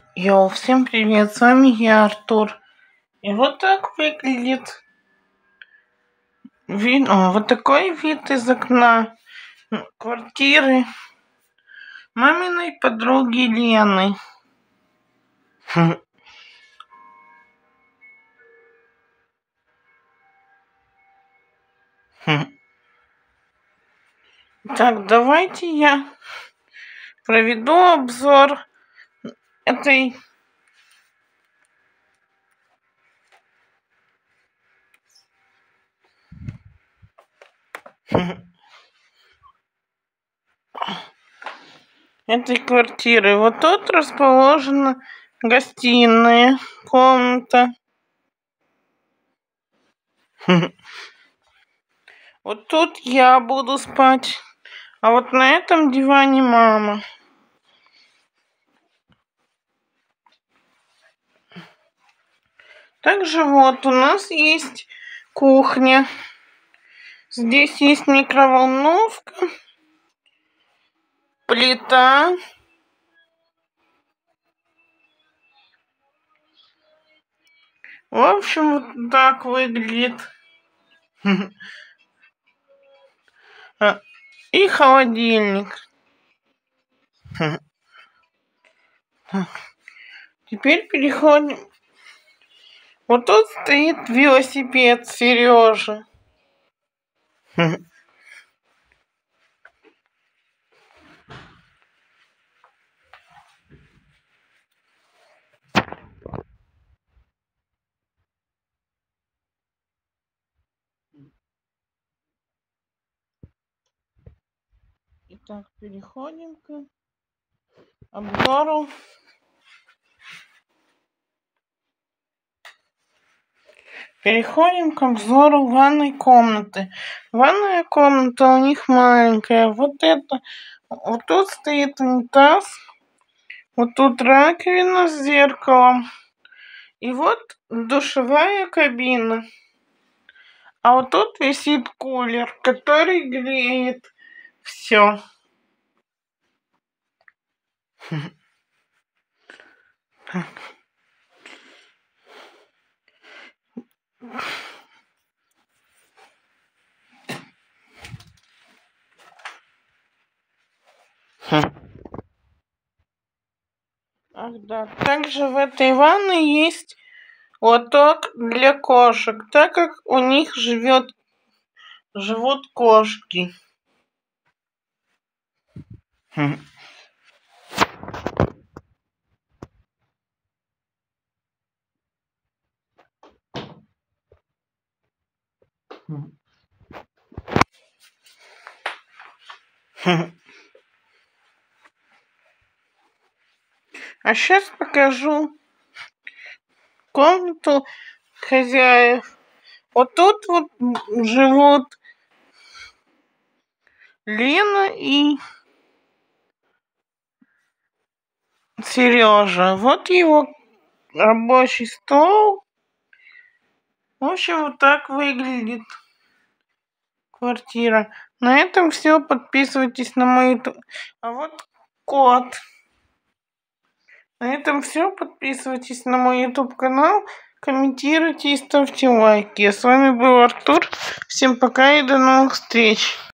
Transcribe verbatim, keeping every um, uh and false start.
Йоу, всем привет, с вами я, Артур. И вот так выглядит вид, о, вот такой вид из окна квартиры маминой подруги Лены. Так, давайте я проведу обзор этой этой квартиры. Вот тут расположена гостиная, комната. Вот тут я буду спать, а вот на этом диване мама. Также вот у нас есть кухня. Здесь есть микроволновка, плита. В общем, вот так выглядит. И холодильник. Теперь переходим. Вот тут стоит велосипед Сережи. Итак, переходим к обзору. Переходим к обзору ванной комнаты. Ванная комната у них маленькая. Вот это. Вот тут стоит унитаз. Вот тут раковина с зеркалом. И вот душевая кабина. А вот тут висит кулер, который греет все. Ах да, также в этой ванной есть лоток для кошек, так как у них живет, живут кошки. А сейчас покажу комнату хозяев. Вот тут вот живут Лена и Сережа. Вот его рабочий стол. В общем, вот так выглядит квартира. На этом все. Подписывайтесь на мой ютуб. А вот кот. На этом все. Подписывайтесь на мой ютуб канал. Комментируйте и ставьте лайки. Я с вами был Артур. Всем пока и до новых встреч.